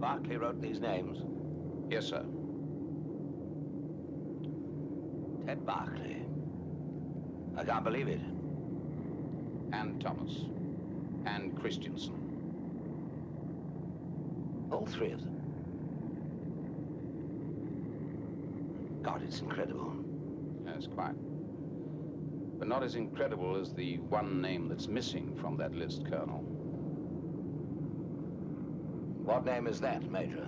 Barclay wrote these names? Yes, sir. Ted Barclay. I can't believe it. And Thomas. And Christensen. All three of them. God, it's incredible. Yes, quite. But not as incredible as the one name that's missing from that list, Colonel. What name is that, Major?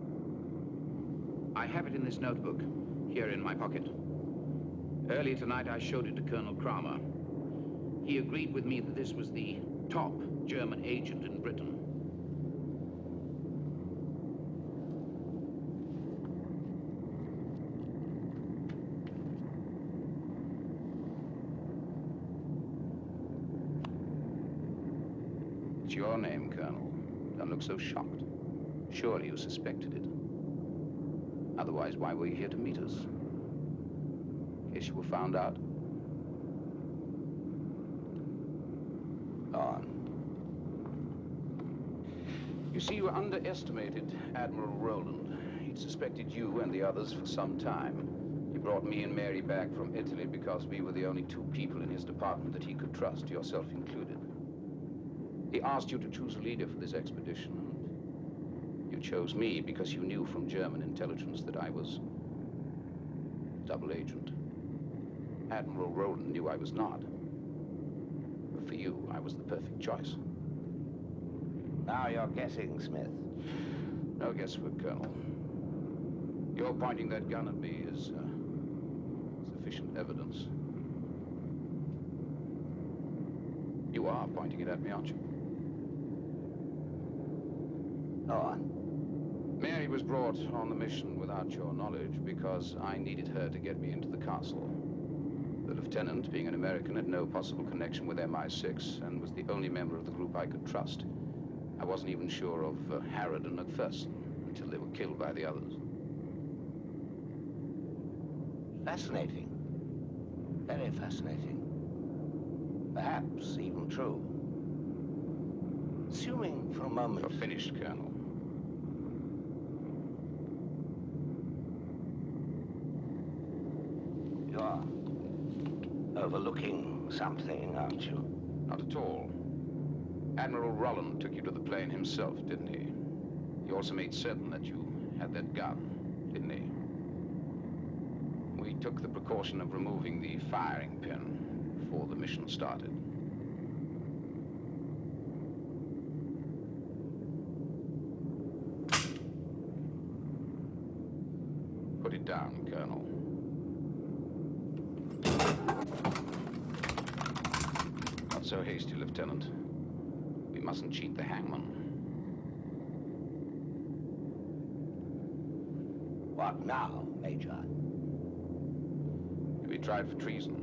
I have it in this notebook, here in my pocket. Earlier tonight, I showed it to Colonel Kramer. He agreed with me that this was the top German agent in Britain. It's your name, Colonel. Don't look so shocked. Surely you suspected it. Otherwise, why were you here to meet us? In case you were found out? Go on. You see, you underestimated Admiral Roland. He'd suspected you and the others for some time. He brought me and Mary back from Italy because we were the only two people in his department that he could trust, yourself included. He asked you to choose a leader for this expedition. You chose me because you knew from German intelligence that I was double agent. Admiral Roland knew I was not. But for you, I was the perfect choice. Now you're guessing, Smith. No guesswork, Colonel. Your pointing that gun at me is sufficient evidence. You are pointing it at me, aren't you? Go on. Mary was brought on the mission without your knowledge because I needed her to get me into the castle. The lieutenant, being an American, had no possible connection with MI6 and was the only member of the group I could trust. I wasn't even sure of Harrod and McPherson until they were killed by the others. Fascinating. Very fascinating. Perhaps even true. Assuming for a moment... You're finished, Colonel. You're overlooking something, aren't you? Not at all. Admiral Roland took you to the plane himself, didn't he? He also made certain that you had that gun, didn't he? We took the precaution of removing the firing pin before the mission started. Put it down, Colonel. Not so hasty, Lieutenant. We mustn't cheat the hangman. What now, Major? You'll be tried for treason.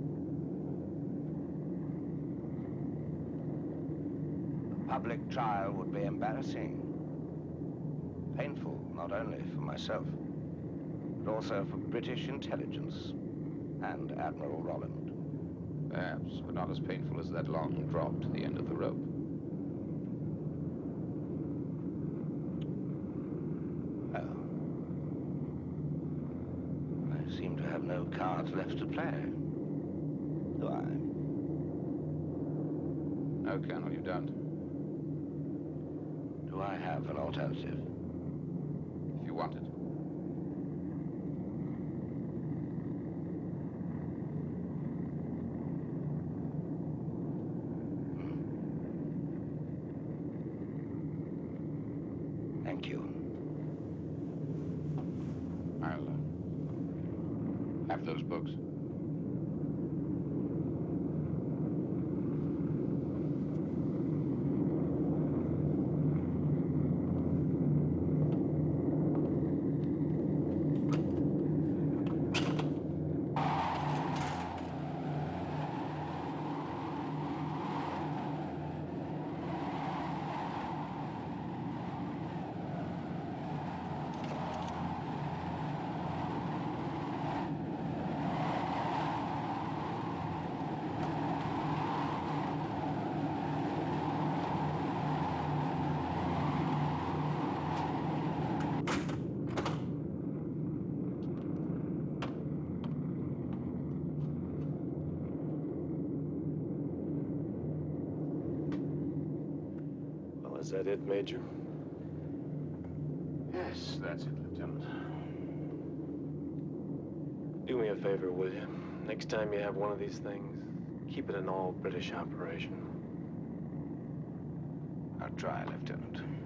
A public trial would be embarrassing. Painful, not only for myself, but also for British intelligence and Admiral Roland. Perhaps, but not as painful as that long drop to the end of the rope. Well, I seem to have no cards left to play. Do I? No, Colonel, you don't. Do I have an alternative? If you want it. Thank you. I'll have those books. Is that it, Major? Yes, that's it, Lieutenant. Do me a favor, will you? Next time you have one of these things, keep it an all-British operation. I'll try, Lieutenant.